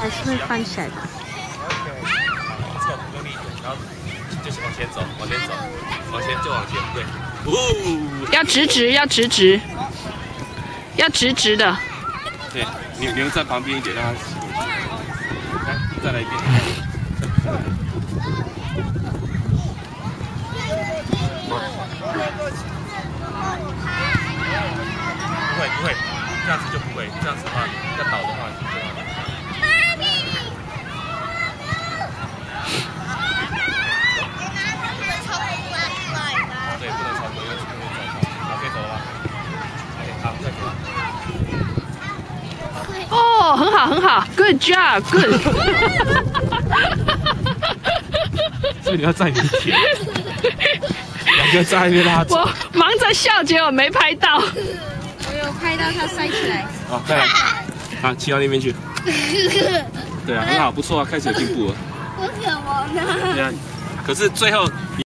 还是会翻起来的。 不错，用力一点，然后就是往前走，往前走，往前就往前，对。哦， 要直直，要直直，要直直的。 对，你们在旁边一点，让它吸过去。来，再来一遍。不会，这样子就不会，这样子的话，要倒的话就。对，不能超过，因为是不能转上。好，可以走了吗？哎，好，再走。 哦，很好，很好 ，Good job，Good。 所以你要站远一点，两个在那边拉扯。 我忙着笑，结果没拍到。 我有拍到它塞起来。 好，再来，好，骑到那边去。对啊，很好，不错啊，开始有进步了。 为什么呢？ 对啊，可是最后。